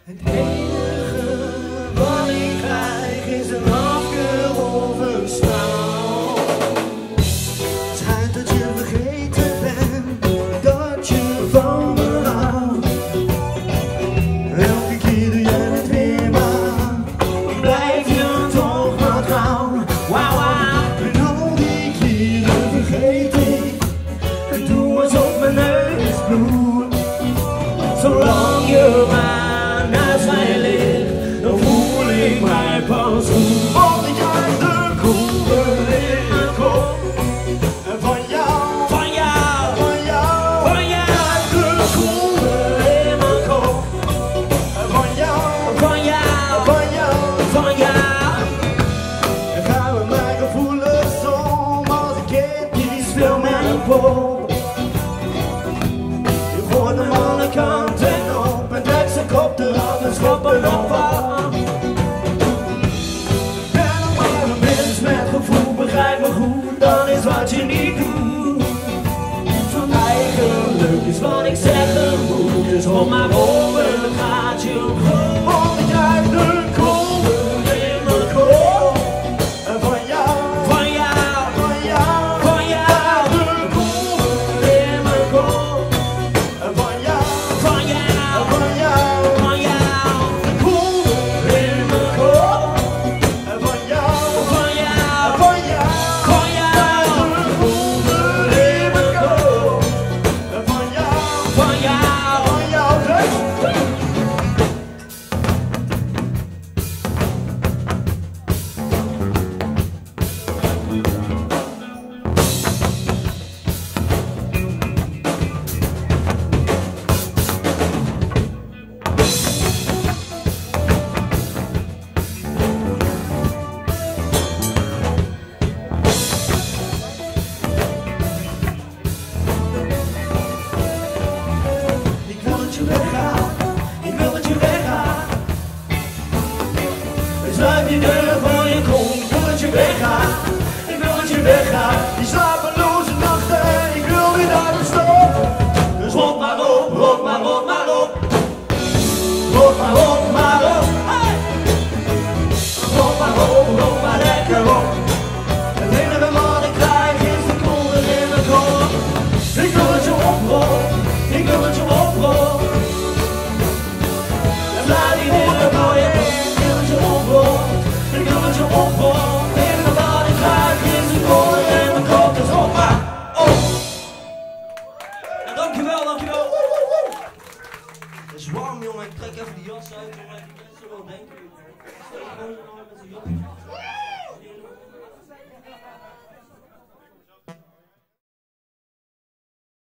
Het enige wat ik krijg is een afkeur of een straal. Schijnt dat je vergeten bent dat je van me houdt. Elke keer doe jij het weer maar, blijf je toch maar trouw. En al die keren vergeet ik, het doe alsof mijn neus bloedt. Zolang je maar naast mij ligt, dan voel ik mij pas goed. Want ik krijg de koeler in mijn kop. En van jou, van jou, van jou, van jou, de koeler in mijn kop. En van jou, van jou, van jou, van jou. En gaan we mijn gevoelens om als een kind die speelt met een pop. Je gooit hem alle kanten op en trekt zijn kop eraf en schoppen op af. En nog maar een mens met gevoel, begrijp me goed, dan is wat je niet doet. Van eigenlijk is wat ik zeggen moet, dus rond maar op en het gaat je goed. Want ik krijg de kolder in mijn kop. En van jou, van jou, van jou, van jou, de kolder in mijn kop. En van jou, van jou, van jou, van jou, de kolder in mijn kop. En van jou, van jou, van jou, van jou, de kolder in mijn kop. En van jou, van jou, van jou, ik wil dat je weggaat, ik wil dat je weggaat. Sluit die deur voor je kont, ik wil dat je weggaat, ik wil dat je weggaat. Die slapeloze nachten, ik wil weer naar de stad. Dus rot maar op, rot maar op, maar op. Rot maar op, maar op. Hey! Rot maar op, rot maar lekker op. Het enige wat ik krijg is de kolder in mijn kop. Ik wil dat je oprolt, ik wil dat je oprolt. En laat die deur voor je heen, ik wil dat je oprolt. Ik wil dat je oprolt. Het enige wat ik krijg is de kolder in mijn kop. Dus rot maar op. Ja, dankjewel, dankjewel. Het is warm, jongen. Ik trek even die jas uit, jongen. Die mensen wel denken.